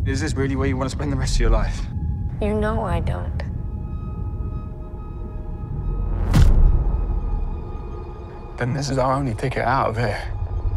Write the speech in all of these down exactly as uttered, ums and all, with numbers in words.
Is this really where you want to spend the rest of your life? You know I don't. Then this is our only ticket out of here.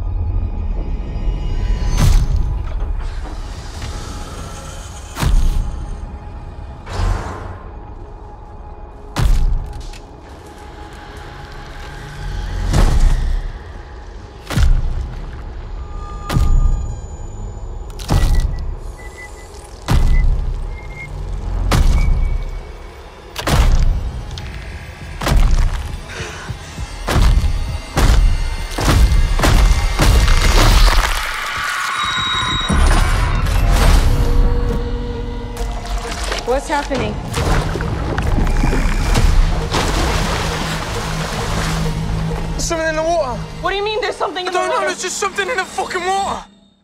What's happening? There's something in the water. What do you mean there's something in I the don't water? know, there's just something in the fucking water.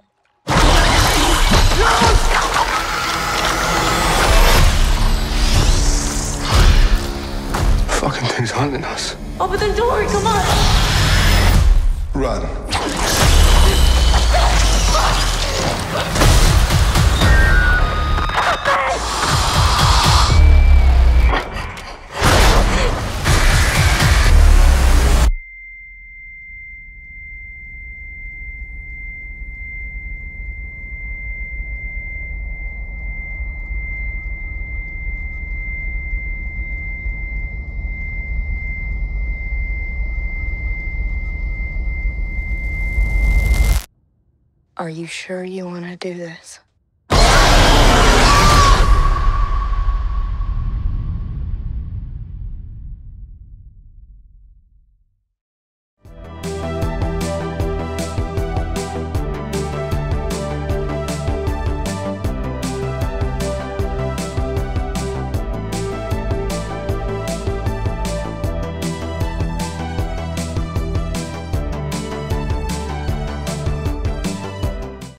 Fucking thing's hunting us. Open the door, come on! Run. Are you sure you want to do this?